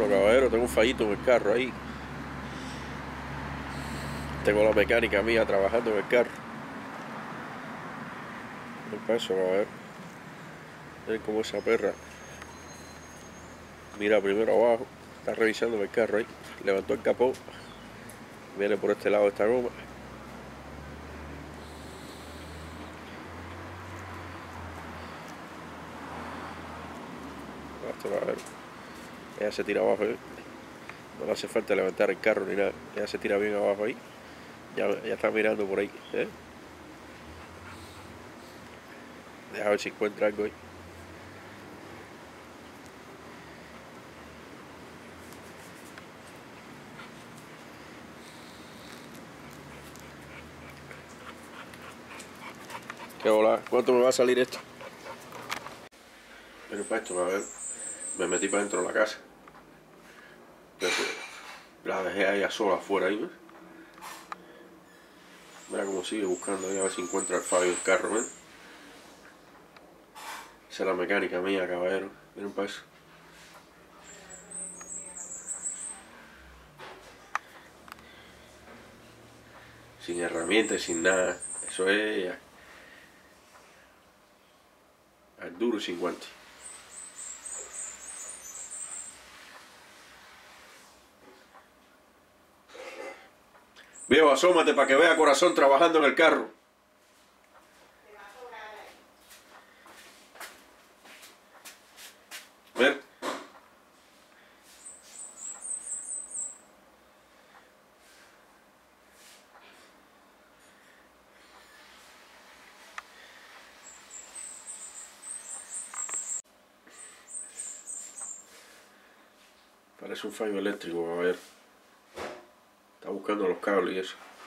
Bueno, caballero, tengo un fallito en el carro ahí. Tengo la mecánica mía trabajando en el carro. El paso, caballero. Miren cómo esa perra mira primero abajo. Está revisando el carro ahí. Levantó el capó. Viene por este lado de esta goma. Esto, caballero. Ella se tira abajo, ¿eh? No le hace falta levantar el carro ni nada. Ella se tira bien abajo ahí. Ya está mirando por ahí, ¿eh? Deja ver si encuentra algo ahí. ¿Qué hola? ¿Cuánto me va a salir esto? Pero para esto, a ver, me metí para dentro de la casa. La dejé ahí a sola afuera ahí, ¿ves? Mira cómo sigue buscando ahí a ver si encuentra el fallo del carro, ¿ves? Esa es la mecánica mía, caballero. Miren para eso. Sin herramientas, sin nada. Eso es al duro y sin guante. Viejo, asómate para que vea Corazón trabajando en el carro. Ver. Parece un fallo eléctrico, a ver. Está buscando los cables y eso.